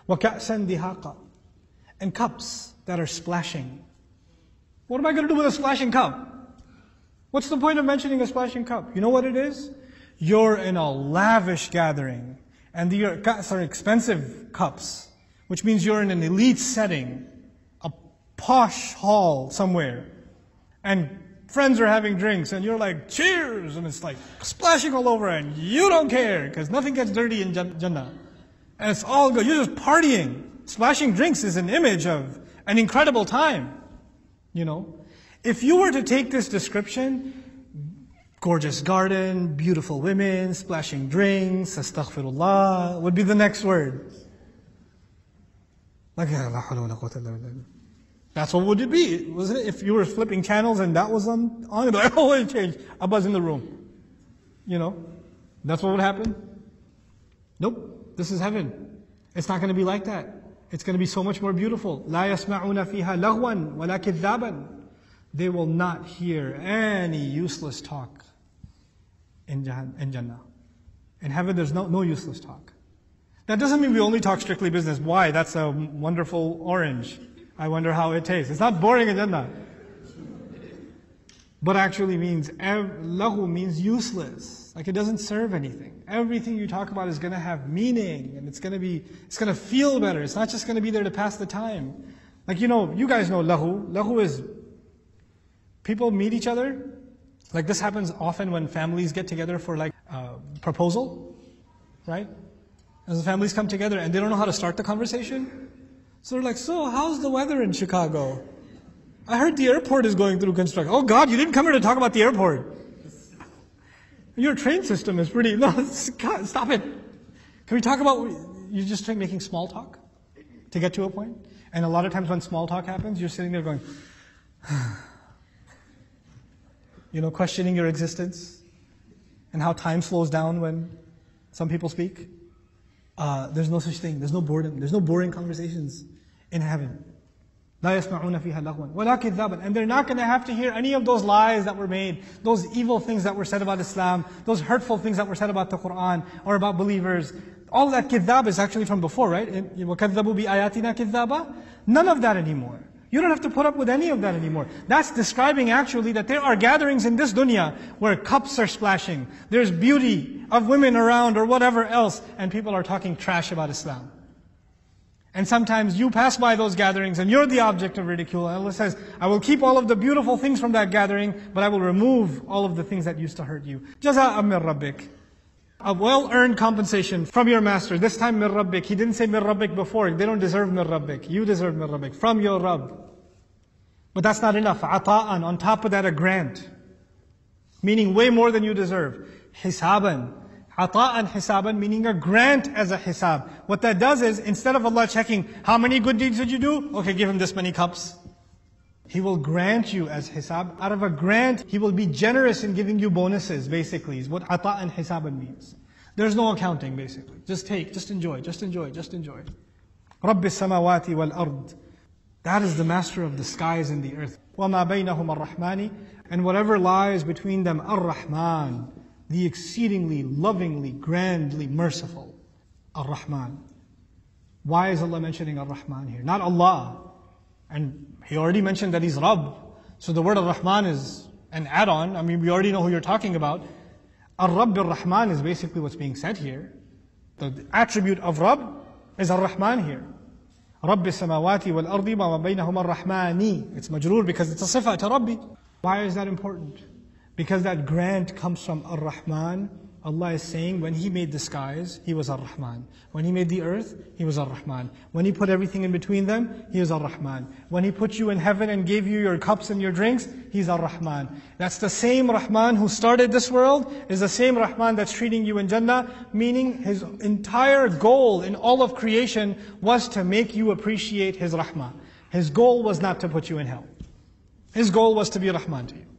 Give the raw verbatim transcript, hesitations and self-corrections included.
وَكَأْسًا دِهَاقًا. And cups that are splashing. What am I going to do with a splashing cup? What's the point of mentioning a splashing cup? You know what it is? You're in a lavish gathering. And the cups are expensive cups. Which means you're in an elite setting. A posh hall somewhere. And friends are having drinks and you're like, cheers! And it's like splashing all over and you don't care because nothing gets dirty in Jannah. And it's all good. You're just partying. Splashing drinks is an image of an incredible time. You know, if you were to take this description, gorgeous garden, beautiful women, splashing drinks, astaghfirullah, would be the next word. Like, that's what would it be, wasn't it? If you were flipping channels and that was on, on like, oh, it changed. Abba's in the room. You know, that's what would happen. Nope, this is heaven. It's not going to be like that. It's going to be so much more beautiful. لا يسمعون فيها لغوا ولا كذابا. They will not hear any useless talk in Jannah. In heaven, there's no, no useless talk. That doesn't mean we only talk strictly business. Why? That's a wonderful orange. I wonder how it tastes. It's not boring in Jannah. But actually means, lahu means useless. Like it doesn't serve anything. Everything you talk about is going to have meaning. And it's going to be, it's going to feel better. It's not just going to be there to pass the time. Like, you know, you guys know lahu. Lahu is, people meet each other. Like this happens often when families get together for like a proposal. Right? As the families come together and they don't know how to start the conversation. So they're like, so how's the weather in Chicago? I heard the airport is going through construction. Oh God, you didn't come here to talk about the airport. Your train system is pretty, no, stop it. Can we talk about, you just try making small talk to get to a point? And a lot of times when small talk happens, you're sitting there going, you know, questioning your existence and how time slows down when some people speak. Uh, there's no such thing. There's no boredom. There's no boring conversations in heaven. لا يسمعون فيها لغوا ولا كذابا. And they're not going to have to hear any of those lies that were made, those evil things that were said about Islam, those hurtful things that were said about the Quran or about believers. All that kidhab is actually from before, right? وَكَذَّبُوا بِآيَاتِنَا كِذَّابًا. None of that anymore. You don't have to put up with any of that anymore. That's describing actually that there are gatherings in this dunya where cups are splashing. There's beauty of women around or whatever else, and people are talking trash about Islam. And sometimes you pass by those gatherings and you're the object of ridicule. And Allah says, I will keep all of the beautiful things from that gathering, but I will remove all of the things that used to hurt you. Jaza'an min rabbik. A well-earned compensation from your master. This time min rabbik. He didn't say min rabbik before. They don't deserve min rabbik. You deserve min rabbik. From your Rabb. But that's not enough. Ata'an. On top of that, a grant. Meaning way more than you deserve. Hisaban. Ata'an hisaban, meaning a grant as a hisab. What that does is, instead of Allah checking, how many good deeds did you do? Okay, give him this many cups. He will grant you as hisab. Out of a grant, He will be generous in giving you bonuses, basically, is what ata'an hisaban means. There's no accounting, basically. Just take, just enjoy, just enjoy, just enjoy. Rabbi samawati wal ard. That is the master of the skies and the earth. وَمَا بَيْنَهُمَ الرَّحْمَانِ. And whatever lies between them, Ar-Rahman. The exceedingly, lovingly, grandly merciful Ar-Rahman. Why is Allah mentioning Ar-Rahman here? Not Allah. And He already mentioned that He's Rabb. So the word Ar-Rahman is an add-on. I mean, we already know who you're talking about. Ar-Rabb Ar-Rahman is basically what's being said here. The attribute of Rabb is Ar-Rahman here. Rabbi samawati wal ardi wa ma baynahuma Ar-Rahmani. It's majroor because it's a sifa to Rabbi. Why is that important? Because that grant comes from Ar-Rahman. Allah is saying when He made the skies, He was Ar-Rahman. When He made the earth, He was Ar-Rahman. When He put everything in between them, He is Ar-Rahman. When He put you in heaven and gave you your cups and your drinks, He's Ar-Rahman. That's the same Rahman who started this world, is the same Rahman that's treating you in Jannah, meaning His entire goal in all of creation was to make you appreciate His Rahmah. His goal was not to put you in hell. His goal was to be Rahman to you.